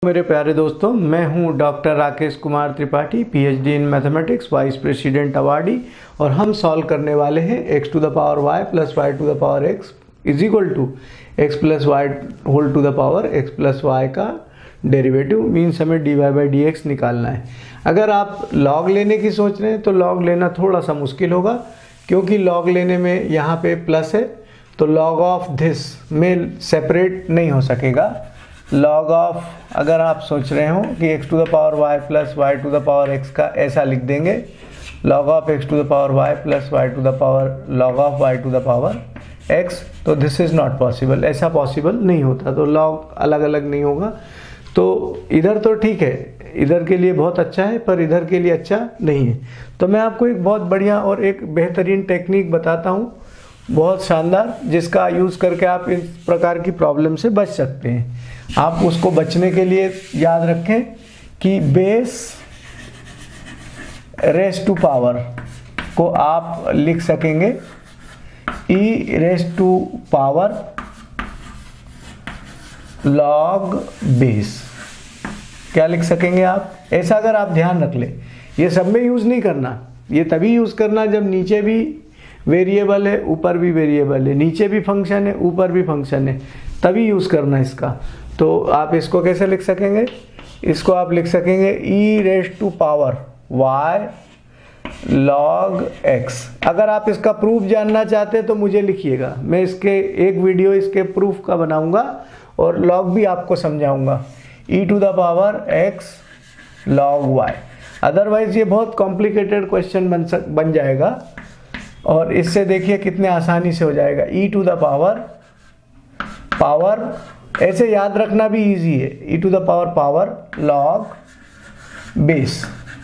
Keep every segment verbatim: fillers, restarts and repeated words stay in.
मेरे प्यारे दोस्तों, मैं हूं doctor Rakesh Kumar Tripathi, PhD in mathematics, vice president awardee, और हम सॉल्व करने वाले हैं X to the power Y plus Y to the power X is equal to x plus Y whole to the power x plus Y का derivative. Means हमें D Y by D X निकालना है। अगर आप log लेने की सोच रहे हैं तो लॉग लेना थोड़ा सा मुश्किल होगा, क्योंकि लॉग लेने में यहाँ पे प्लस है तो लॉग ऑफ दिस में सेपरेट नहीं हो सकेगा। लॉग ऑफ अगर आप सोच रहे हो कि x to the power y plus Y to the power x का ऐसा लिख देंगे, log of x to the power y plus Y to the power log of y to the power x, तो दिस इज़ नॉट पॉसिबल। ऐसा possible नहीं होता, तो log अलग अलग नहीं होगा। तो इधर तो ठीक है, इधर के लिए बहुत अच्छा है, पर इधर के लिए अच्छा नहीं है। तो मैं आपको एक बहुत बढ़िया और एक बेहतरीन टेक्निक बताता हूँ, बहुत शानदार, जिसका यूज़ करके आप इस प्रकार की प्रॉब्लम से बच सकते हैं। आप उसको बचने के लिए याद रखें कि बेस रेस टू पावर को आप लिख सकेंगे E raise to power log base. क्या लिख सकेंगे आप? ऐसा अगर आप ध्यान रख ले, ये सब में यूज़ नहीं करना। ये तभी यूज़ करना जब नीचे भी वेरिएबल है, ऊपर भी वेरिएबल है, नीचे भी फंक्शन है, ऊपर भी फंक्शन है, तभी यूज़ करना इसका। तो आप इसको कैसे लिख सकेंगे? इसको आप लिख सकेंगे E raise to power Y log X. अगर आप इसका प्रूफ जानना चाहते हैं तो मुझे लिखिएगा, मैं इसके एक वीडियो इसके प्रूफ का बनाऊंगा और लॉग भी आपको समझाऊंगा। E to the power x log Y. Otherwise ये बहुत कॉम्प्लिकेटेड क्वेश्चन बन सक बन जाएगा, और इससे देखिए कितने आसानी से हो जाएगा। E to the power power ऐसे याद रखना भी इजी है, E to the power power log base.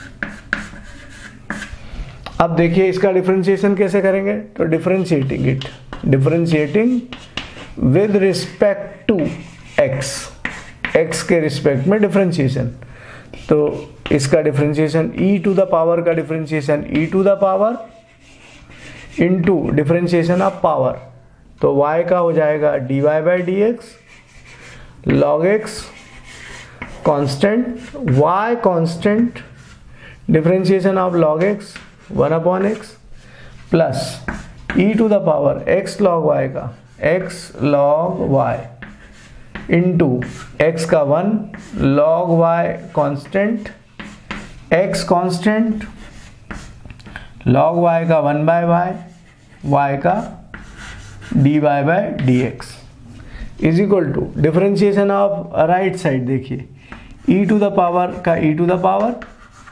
अब देखिए इसका डिफरेंशिएशन कैसे करेंगे? तो differentiating it differentiating with respect to X, X के रिस्पेक्ट में डिफरेंशिएशन। तो इसका differentiation E to the power का differentiation E to the power into differentiation of power, तो y का हो जाएगा D Y by D x log x constant, y constant, differentiation of log X one upon X, plus E to the power x log y का x log y into X का one log y constant, x constant, log y का one by Y, y का D Y by D x is equal to differentiation of right side. देखिए e to the power का e to the power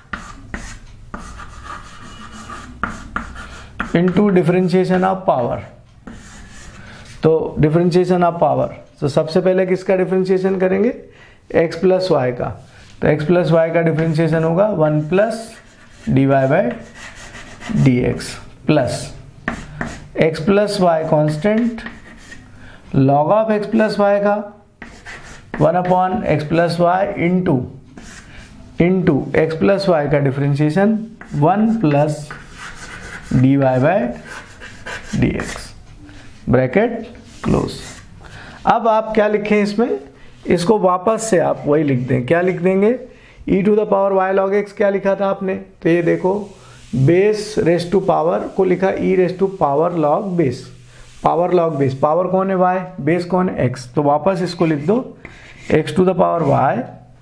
into differentiation of power. तो differentiation of power, तो सबसे पहले किसका differentiation करेंगे? x plus Y का। तो x प्लस वाई का डिफरेंशिएशन होगा one plus D Y by D x plus x plus Y constant log of x plus Y का one upon X plus Y into into X plus Y का differentiation one plus D Y by D X, bracket close. अब आप क्या लिखें इसमें? इसको वापस से आप वही लिख दें। क्या लिख देंगे? e to the power y log x क्या लिखा था आपने? तो ये देखो, बेस रेस टू पावर को लिखा E raise to power log base, power log base. Power कौन है? y, बेस कौन है? x। तो वापस इसको लिख दो x to the power y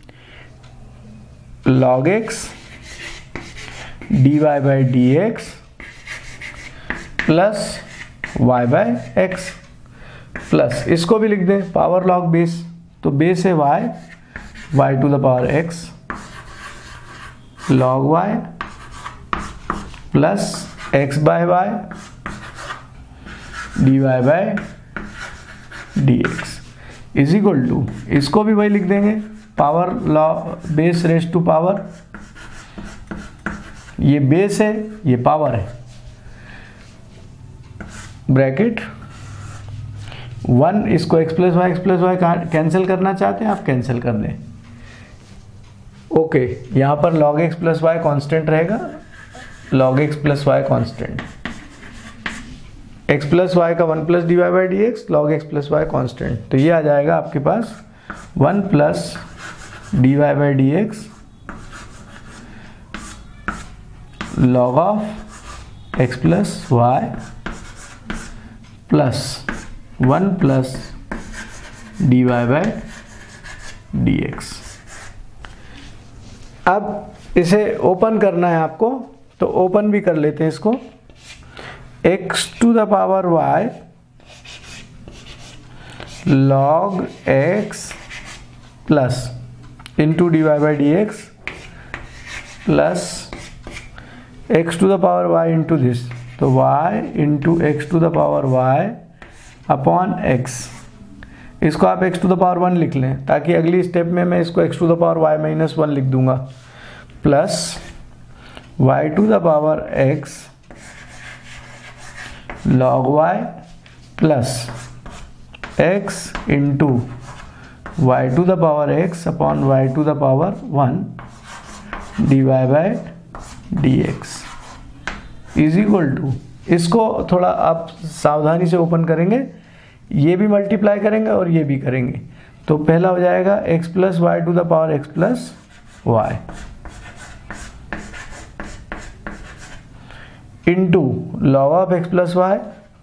log x d Y by D x plus y by x, plus इसको भी लिख दें पावर लॉग बेस। तो बेस है y, y to the power x log y plus x by y d Y by D x is equal to, इसको भी वही लिख देंगे power law base raise to power. ये बेस है, ये पावर है, ब्रैकेट वन। इसको x plus y x plus y cancel करना चाहते हैं आप, कैंसिल कर दें। ओके, यहाँ पर log x plus Y constant रहेगा, log x plus Y constant, x plus Y का one plus D Y by D x log x plus Y constant. तो ये आ जाएगा आपके पास one plus D Y by D x log of x plus y plus one plus D Y by D x. अब इसे open करना है आपको, तो ओपन भी कर लेते हैं इसको। x to the power y log x plus into d Y by D x plus x to the power y into this, तो y into x to the power y upon x। इसको आप x to the power one लिख लें, ताकि अगली step में मैं इसको x to the power y minus one लिख दूंगा, plus y to the power x log y plus x into y to the power x upon y to the power one d Y by D x is equal to, इसको थोड़ा आप सावधानी से open करेंगे, ये भी multiply करेंगे और ये भी करेंगे। तो पहला हो जाएगा x plus Y to the power x plus Y into log of x plus Y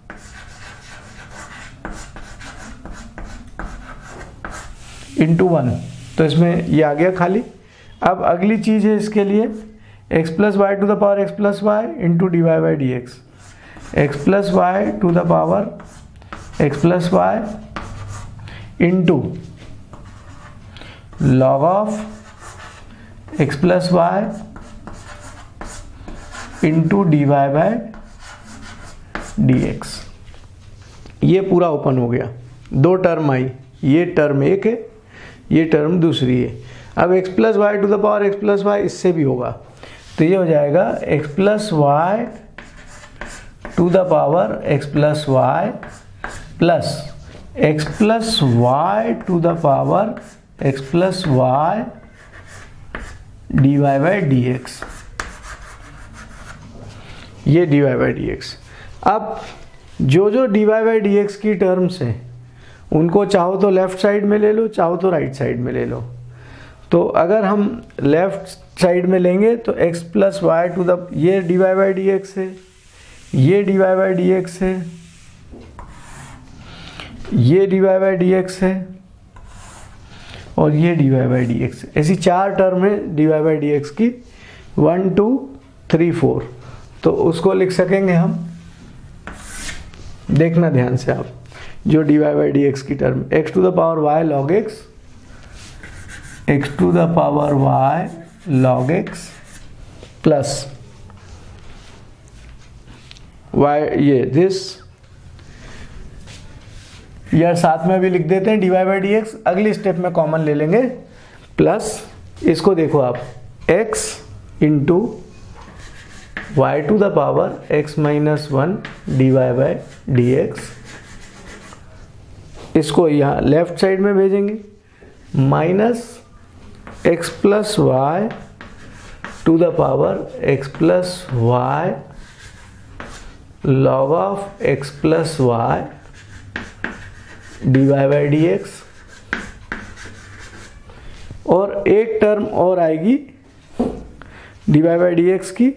into one, तो इसमें ये आ गया खाली। अब अगली चीज़ है इसके लिए x plus Y to the power x plus Y into d Y by D x, x plus Y to the power x plus Y into log of x plus Y into d Y by D x. ये पूरा open हो गया, दो term आई, ये term एक है, ये term दूसरी है। अब x plus Y to the power x plus y इससे भी होगा, तो ये हो जाएगा x plus Y to the power x plus y plus x plus Y to the power x plus y d Y by D x, ये d Y by D x. अब जो जो d Y by D x की terms हैं उनको चाहो तो left side में ले लो, चाहो तो राइट साइड में ले लो। तो अगर हम लेफ्ट साइड में लेंगे तो x plus Y to the, ये d Y by D x है, ये d Y by D x है, ये d Y by D x है और ये d Y by D x. ऐसी चार टर्म है d Y by D x की, वन टू थ्री फोर। तो उसको लिख सकेंगे हम, देखना ध्यान से आप, जो d Y by D x की term x to the power Y log x, x to the power Y log x plus y, ये दिस, यार साथ में भी लिख देते हैं d Y by D x, अगली स्टेप में कॉमन ले लेंगे, प्लस इसको देखो आप x into y to the power x minus one d Y by D x, इसको यहाँ लेफ्ट साइड में भेजेंगे, minus x plus Y to the power x plus y log of x plus y d Y by D x. और एक term और आएगी d Y by D x की,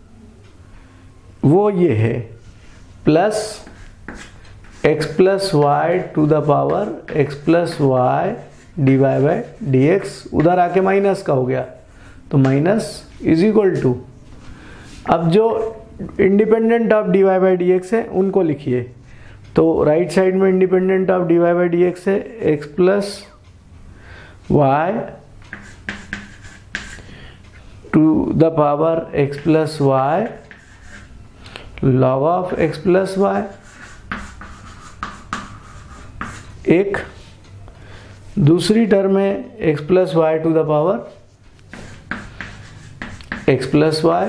वो ये है plus x plus Y to the power x plus y d Y by D x, उधर आके माइनस का हो गया, तो माइनस इज इक्वल टू, अब जो independent of d Y by D x है उनको लिखिए। तो राइट साइड में independent of d Y by D x है x plus Y to the power x plus y log of x plus y, एक दूसरी टर्म है x plus Y to the power x plus y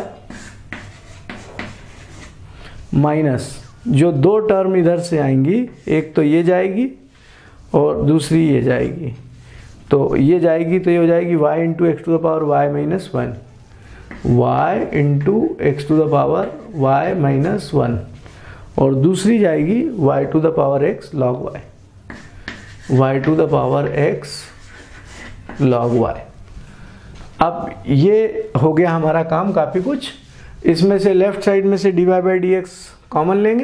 minus, जो दो term इधर से आएंगी, एक तो ये जाएगी और दूसरी ये जाएगी, तो ये जाएगी तो ये हो जाएगी y into x to the power y minus one, y into x to the power y minus one, और दूसरी जाएगी y to the power x log y, y to the power x log y। अब ये हो गया हमारा काम काफ़ी कुछ। इसमें से लेफ्ट साइड में से d Y by D x common लेंगे,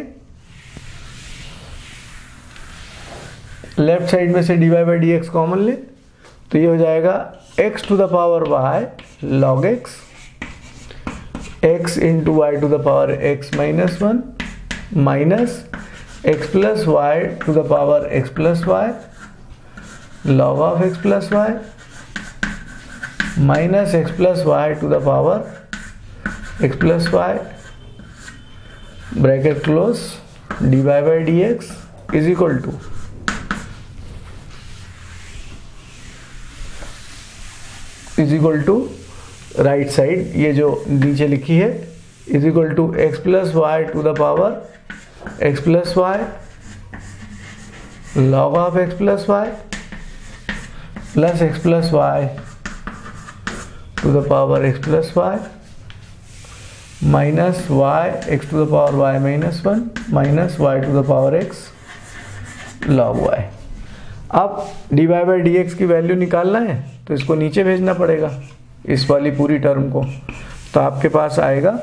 लेफ्ट साइड में से d Y by D x common ले तो ये हो जाएगा x to the power y log x, x into y to the power x minus one minus x plus Y to the power x plus y log of x plus y minus x plus Y to the power x plus y bracket close D Y by D x is equal to is equal to right side ये जो नीचे लिखी है is equal to x plus Y to the power x plus y log of x plus y plus x plus Y to the power x plus y minus y x to the power y minus one minus y to the power x log y. अब d Y by D x की value निकालना है तो इसको नीचे भेजना पड़ेगा, इस वाली पूरी टर्म को। तो आपके पास आएगा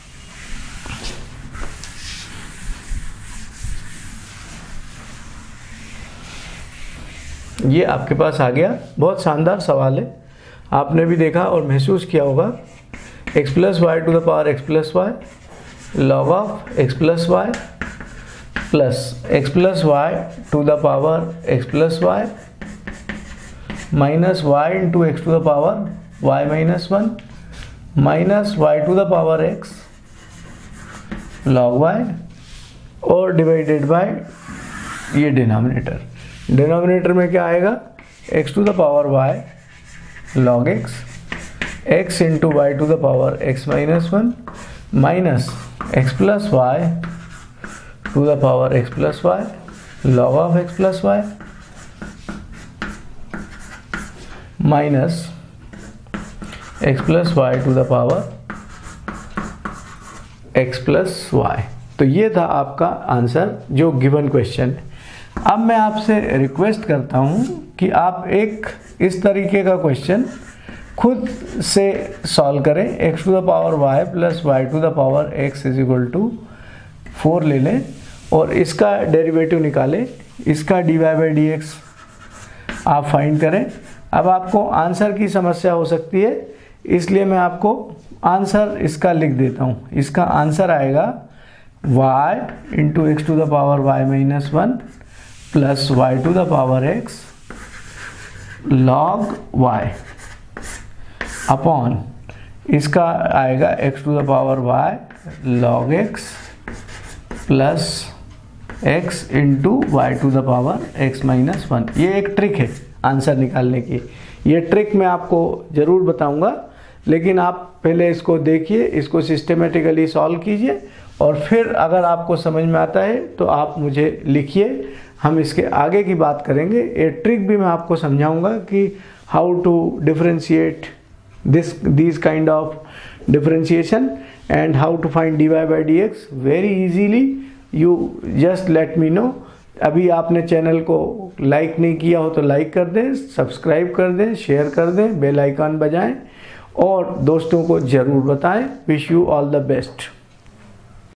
ये आपके पास आ गया। बहुत शानदार सवाल है, आपने भी देखा और महसूस किया होगा। X plus Y to the power x plus y log of x plus y plus x plus Y to the power x plus y minus y into x to the power y minus one minus y to the power x log y और divided by ये denominator. Denominator में क्या आएगा x to the power y log x, x into y to the power x minus one minus x plus Y to the power x plus y log of x plus y minus x plus Y to the power x plus y. तो ये था आपका answer जो given question है। अब मैं आपसे request करता हूँ कि आप एक इस तरीके का क्वेश्चन खुद से सॉल्व करें। x to the power y plus Y to the power x is equal to four ले लें और इसका डेरिवेटिव निकालें, इसका d Y by D x आप फाइंड करें। अब आपको आंसर की समस्या हो सकती है, इसलिए मैं आपको आंसर इसका लिख देता हूँ। इसका आंसर आएगा y into x to the power y minus one plus Y to the power x log y upon इसका आएगा x to the power y log x plus x into y to the power x minus one. ये एक trick है answer निकालने की, ये trick मैं आपको ज़रूर बताऊंगा, लेकिन आप पहले इसको देखिए, इसको सिस्टेमेटिकली सॉल्व कीजिए और फिर अगर आपको समझ में आता है तो आप मुझे लिखिए, हम इसके आगे की बात करेंगे। ये ट्रिक भी मैं आपको समझाऊंगा कि how to differentiate this these kind of differentiation and how to find d Y by D x very easily. You just let me know. अभी आपने चैनल को लाइक नहीं किया हो तो लाइक कर दें, सब्सक्राइब कर दें, शेयर कर दें, बेल आइकन बजाएं और दोस्तों को ज़रूर बताएं। Wish you all the best.